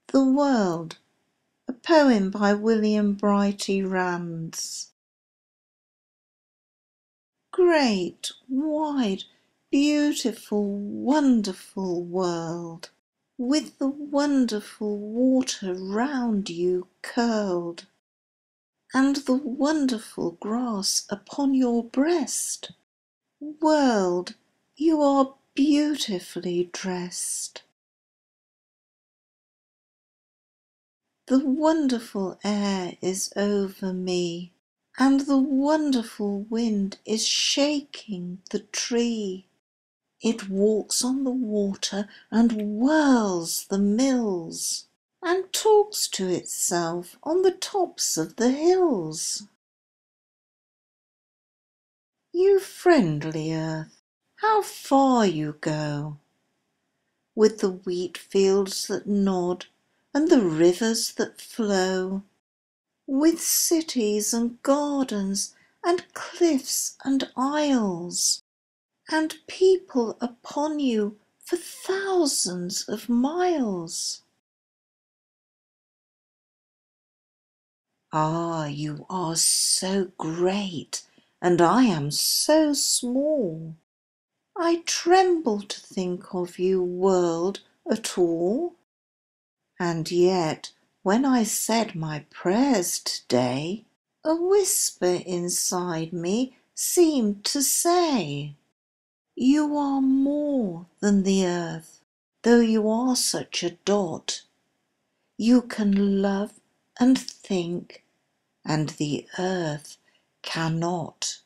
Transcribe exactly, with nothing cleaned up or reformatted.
The World, a poem by William Brighty Rands. Great, wide, beautiful, wonderful world, with the wonderful water round you curled, and the wonderful grass upon your breast. World, you are beautifully dressed. The wonderful air is over me, and the wonderful wind is shaking the tree. It walks on the water and whirls the mills, and talks to itself on the tops of the hills. You friendly earth, how far you go, with the wheat fields that nod and the rivers that flow, with cities and gardens and cliffs and isles, and people upon you for thousands of miles. Ah, you are so great, and I am so small. I tremble to think of you, world, at all. And yet, when I said my prayers today, a whisper inside me seemed to say, you are more than the earth, though you are such a dot. You can love and think, and the earth cannot.